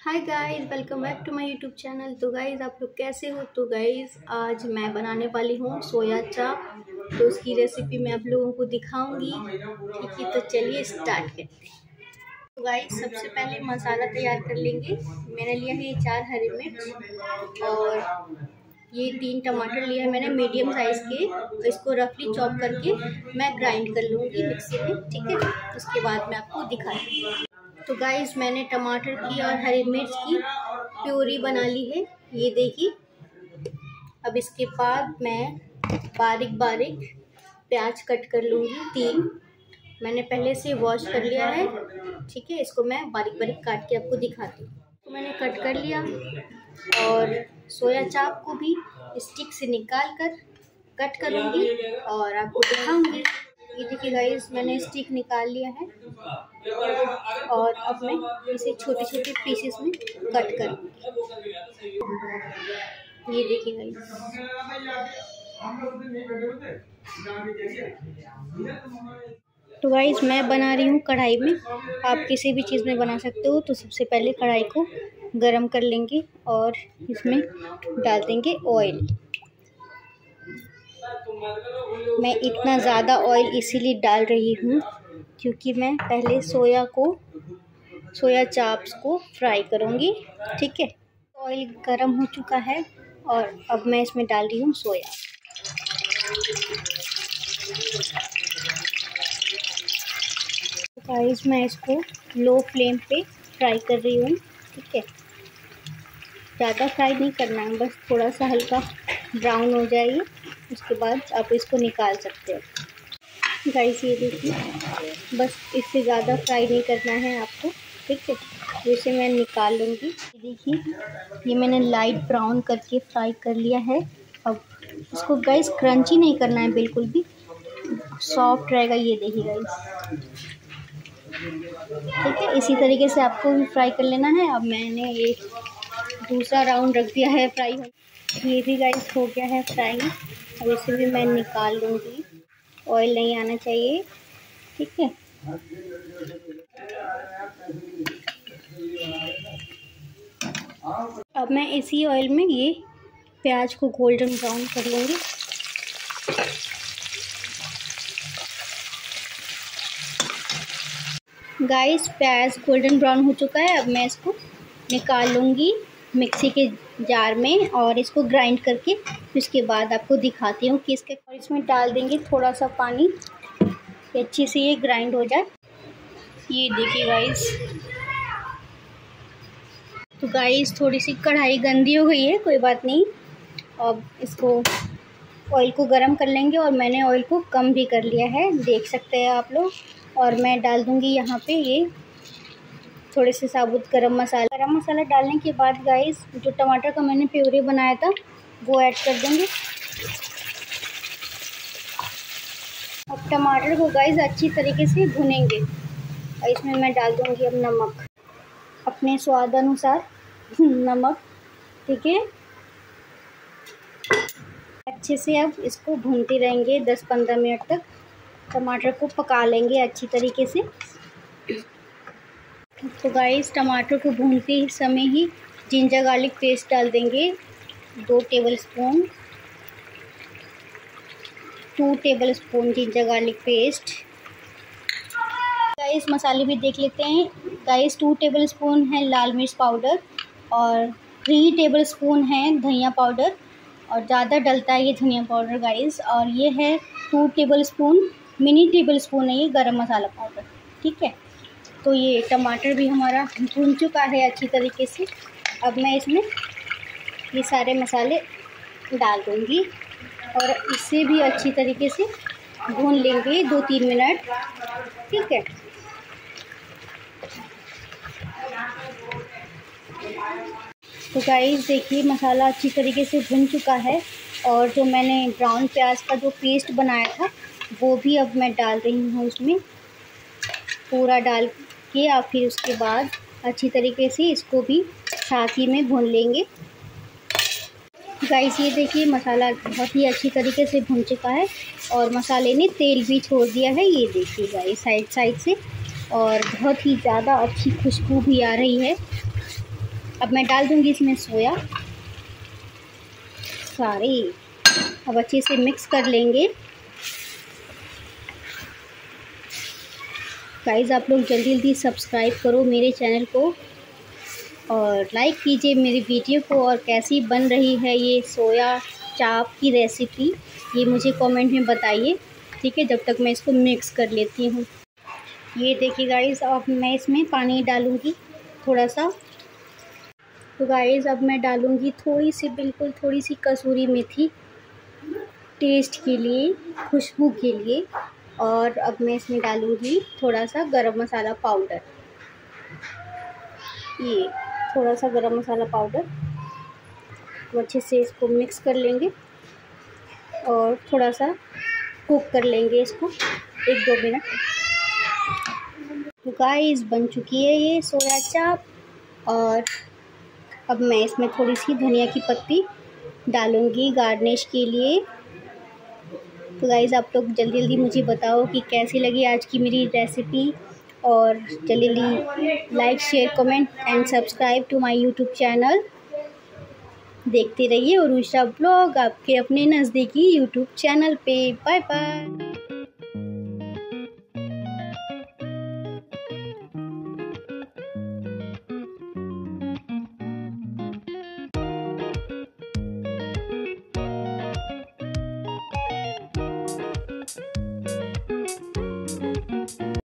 Hi guys, welcome back to my YouTube channel. तो guys आप लोग कैसे हो। तो गाइस आज मैं बनाने वाली हूँ सोया चाप। तो उसकी रेसिपी मैं आप लोगों को दिखाऊंगी। ठीक है, तो चलिए स्टार्ट करते हैं। तो गाइस सबसे पहले मसाला तैयार कर लेंगे। मैंने लिया है 4 हरी मिर्च और ये 3 टमाटर लिए हैं मैंने मीडियम साइज़ के। इसको रफली चॉप करके मैं ग्राइंड कर लूँगी मिक्सी में। ठीक है, उसके बाद मैं आपको दिखाती हूँ। तो गाइस मैंने टमाटर की और हरी मिर्च की प्यूरी बना ली है, ये देखिए। अब इसके बाद मैं बारीक बारीक प्याज कट कर लूँगी। 3 मैंने पहले से वॉश कर लिया है। ठीक है, इसको मैं बारीक बारीक काट के आपको दिखाती हूँ। तो मैंने कट कर लिया और सोया चाप को भी स्टिक से निकाल कर कट करूँगी और आपको दिखाऊंगी। ये देखिए गाइस, मैंने स्टिक निकाल लिया है और अब मैं इसे छोटे छोटे पीसेस में कट करूँगी। ये देखिए गाइस। तो गाइस मैं बना रही हूँ कढ़ाई में, आप किसी भी चीज़ में बना सकते हो। तो सबसे पहले कढ़ाई को गरम कर लेंगे और इसमें डाल देंगे ऑयल। मैं इतना ज़्यादा ऑयल इसीलिए डाल रही हूँ क्योंकि मैं पहले सोया चाप्स को फ्राई करूँगी। ठीक है, ऑयल गरम हो चुका है और अब मैं इसमें डाल रही हूँ सोया। गाइस मैं इसको लो फ्लेम पे फ्राई कर रही हूँ। ठीक है, ज़्यादा फ्राई नहीं करना है, बस थोड़ा सा हल्का ब्राउन हो जाएगी, उसके बाद आप इसको निकाल सकते हो। गाइस ये देखिए, बस इससे ज़्यादा फ्राई नहीं करना है आपको। ठीक है, तो इसे मैं निकाल लूँगी। देखिए ये मैंने लाइट ब्राउन करके फ्राई कर लिया है। अब इसको गाइस क्रंची नहीं करना है, बिल्कुल भी सॉफ्ट रहेगा। ये देखिए गाइस, ठीक है, इसी तरीके से आपको भी फ्राई कर लेना है। अब मैंने ये दूसरा राउंड रख दिया है फ्राई हो। ये भी गाइस हो गया है फ्राई। अब इसे भी मैं निकाल लूँगी, ऑयल नहीं आना चाहिए। ठीक है, अब मैं इसी ऑयल में ये प्याज को गोल्डन ब्राउन कर लूँगी। गाइस प्याज गोल्डन ब्राउन हो चुका है। अब मैं इसको निकाल लूँगी मिक्सी के जार में और इसको ग्राइंड करके उसके बाद आपको दिखाती हूँ कि इसमें डाल देंगे थोड़ा सा पानी कि अच्छे से ये ग्राइंड हो जाए। ये देखिए गाइस। तो गाइस थोड़ी सी कढ़ाई गंदी हो गई है, कोई बात नहीं। अब इसको ऑयल को गरम कर लेंगे और मैंने ऑयल को कम भी कर लिया है, देख सकते हैं आप लोग। और मैं डाल दूँगी यहाँ पे ये थोड़े से साबुत गरम मसाला डालने के बाद गाइस जो टमाटर का मैंने प्यूरी बनाया था वो ऐड कर देंगे। अब टमाटर को गाइस अच्छी तरीके से भुनेंगे और इसमें मैं डाल दूँगी अब नमक, अपने स्वाद अनुसार नमक। ठीक है, अच्छे से अब इसको भूनते रहेंगे 10-15 मिनट तक। टमाटर को पका लेंगे अच्छी तरीके से। तो गाइस टमाटर को भूनते ही समय ही जिंजर गार्लिक पेस्ट डाल देंगे 2 tablespoon ginger garlic paste. Guys मसाले भी देख लेते हैं। गाइस 2 टेबलस्पून है लाल मिर्च पाउडर और 3 टेबलस्पून है धनिया पाउडर, और ज़्यादा डलता है ये धनिया पाउडर गाइस। और ये है 2 टेबलस्पून मिनी टेबलस्पून है ये गरम मसाला पाउडर। ठीक है, तो ये टमाटर भी हमारा भून चुका है अच्छी तरीके से। अब मैं इसमें ये सारे मसाले डाल दूँगी और इसे भी अच्छी तरीके से भून लेंगे 2-3 मिनट। ठीक है, तो गाइस देखिए मसाला अच्छी तरीके से भुन चुका है और जो मैंने ब्राउन प्याज का जो पेस्ट बनाया था वो भी अब मैं डाल रही हूँ इसमें, पूरा डाल के। और फिर उसके बाद अच्छी तरीके से इसको भी साथ ही में भून लेंगे। गाइस ये देखिए मसाला बहुत ही अच्छी तरीके से भुन चुका है और मसाले ने तेल भी छोड़ दिया है। ये देखिए गाइस साइड से, और बहुत ही ज़्यादा अच्छी खुशबू भी आ रही है। अब मैं डाल दूँगी इसमें सोया सारे। अब अच्छे से मिक्स कर लेंगे। गाइस आप लोग जल्दी जल्दी सब्सक्राइब करो मेरे चैनल को और लाइक कीजिए मेरी वीडियो को। और कैसी बन रही है ये सोया चाप की रेसिपी, ये मुझे कमेंट में बताइए। ठीक है, जब तक मैं इसको मिक्स कर लेती हूँ। ये देखिए गाइस, अब मैं इसमें पानी डालूँगी थोड़ा सा। तो गाइस अब मैं डालूँगी थोड़ी सी, बिल्कुल थोड़ी सी कसूरी मेथी टेस्ट के लिए, खुशबू के लिए। और अब मैं इसमें डालूँगी थोड़ा सा गरम मसाला पाउडर, ये थोड़ा सा गरम मसाला पाउडर। तो अच्छे से इसको मिक्स कर लेंगे और थोड़ा सा कुक कर लेंगे इसको 1-2 मिनट। तो गाइस बन चुकी है ये सोया चाप। और अब मैं इसमें थोड़ी सी धनिया की पत्ती डालूँगी गार्निश के लिए। तो गाइस आप लोग जल्दी जल्दी मुझे बताओ कि कैसी लगी आज की मेरी रेसिपी। और जल्दी जल्दी like share comment and subscribe to my YouTube channel. देखते रहिए उरुषा ब्लॉग आपके अपने नज़दीकी यूट्यूब चैनल पे। Bye bye.